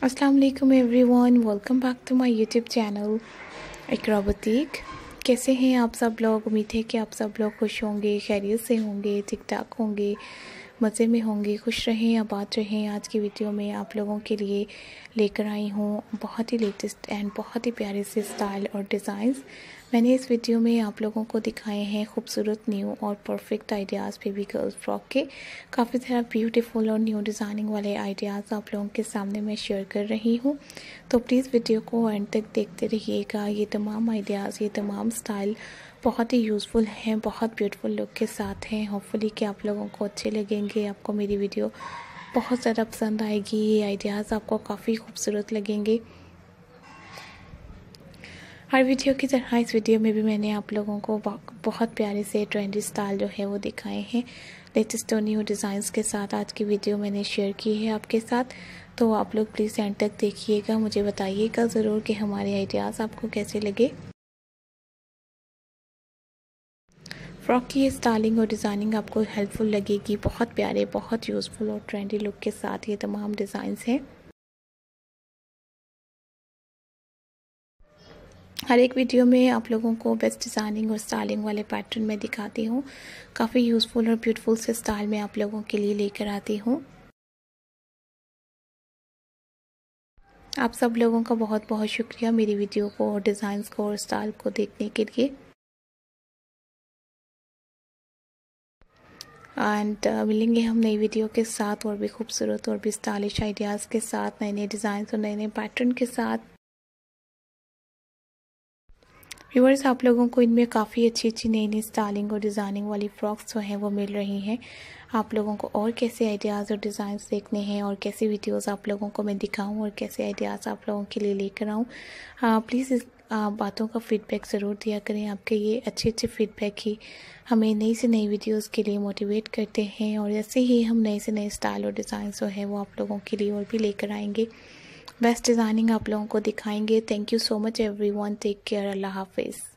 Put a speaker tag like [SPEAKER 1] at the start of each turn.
[SPEAKER 1] अस्सलाम वालेकुम everyone, welcome back to my YouTube channel Iqra boutique. कैसे हैं आप सब लोग? उम्मीद है कि आप सब लोग खुश होंगे, खैरियत से होंगे, ठीक ठाक होंगे, मज़े में होंगे, खुश रहें, आबाद रहें। आज की वीडियो में आप लोगों के लिए लेकर आई हूँ बहुत ही लेटेस्ट एंड बहुत ही प्यारे से स्टाइल और डिज़ाइंस। मैंने इस वीडियो में आप लोगों को दिखाए हैं खूबसूरत न्यू और perfect ideas baby girls frock के। काफ़ी सारा ब्यूटीफुल और न्यू डिज़ाइनिंग वाले आइडियाज़ आप लोगों के सामने मैं शेयर कर रही हूँ, तो प्लीज़ वीडियो को एंड तक देखते रहिएगा। ये तमाम आइडियाज़, ये तमाम स्टाइल बहुत ही यूज़फुल हैं, बहुत ब्यूटीफुल लुक के साथ हैं। होपफुली कि आप लोगों को अच्छे लगेंगे, आपको मेरी वीडियो बहुत ज़्यादा पसंद आएगी। ये आइडियाज़ आपको काफ़ी खूबसूरत लगेंगे। हर वीडियो की तरह इस वीडियो में भी मैंने आप लोगों को बहुत प्यारे से ट्रेंडी स्टाइल जो है वो दिखाए हैं, लेटेस्ट और न्यू डिज़ाइंस के साथ आज की वीडियो मैंने शेयर की है आपके साथ। तो आप लोग प्लीज़ एंड तक देखिएगा, मुझे बताइएगा ज़रूर कि हमारे आइडियाज़ आपको कैसे लगे। फ्रॉक की ये स्टाइलिंग और डिज़ाइनिंग आपको हेल्पफुल लगेगी। बहुत प्यारे, बहुत यूज़फुल और ट्रेंडी लुक के साथ ये तमाम डिज़ाइंस हैं। हर एक वीडियो में आप लोगों को बेस्ट डिज़ाइनिंग और स्टाइलिंग वाले पैटर्न में दिखाती हूँ। काफ़ी यूज़फुल और ब्यूटीफुल से स्टाइल में आप लोगों के लिए लेकर आती हूँ। आप सब लोगों का बहुत बहुत शुक्रिया मेरी वीडियो को और डिज़ाइंस को और स्टाइल को देखने के लिए। एंड मिलेंगे हम नई वीडियो के साथ और भी खूबसूरत और भी स्टाइलिश आइडियाज़ के साथ, नए नए डिज़ाइंस और नए नए पैटर्न के साथ। व्यूअर्स, आप लोगों को इनमें काफ़ी अच्छी अच्छी नई नई स्टाइलिंग और डिज़ाइनिंग वाली फ्रॉक्स जो हैं वो मिल रही हैं। आप लोगों को और कैसे आइडियाज़ और डिज़ाइंस देखने हैं और कैसी वीडियोस आप लोगों को मैं दिखाऊं और कैसे आइडियाज़ आप लोगों के लिए लेकर आऊं, प्लीज़ इस बातों का फीडबैक ज़रूर दिया करें। आपके ये अच्छे अच्छे फीडबैक ही हमें नई से नई वीडियोज़ के लिए मोटिवेट करते हैं और ऐसे ही हम नए से नए स्टाइल और डिज़ाइन जो है वो आप लोगों के लिए और भी लेकर आएंगे। बेस्ट डिज़ाइनिंग आप लोगों को दिखाएंगे। Thank you so much everyone, take care, अल्लाह हाफिज़।